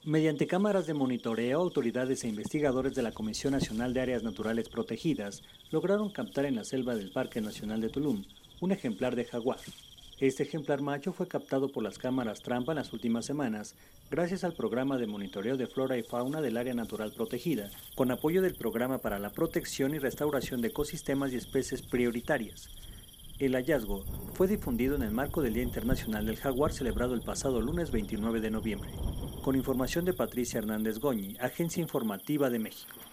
Mediante cámaras de monitoreo, autoridades e investigadores de la Comisión Nacional de Áreas Naturales Protegidas lograron captar en la selva del Parque Nacional de Tulum un ejemplar de jaguar. Este ejemplar macho fue captado por las cámaras trampa en las últimas semanas gracias al programa de monitoreo de flora y fauna del área natural protegida, con apoyo del Programa para la Protección y Restauración de Ecosistemas y Especies Prioritarias. El hallazgo fue difundido en el marco del Día Internacional del Jaguar celebrado el pasado lunes 29 de noviembre. Con información de Patricia Hernández Goñi, Agencia Informativa de México.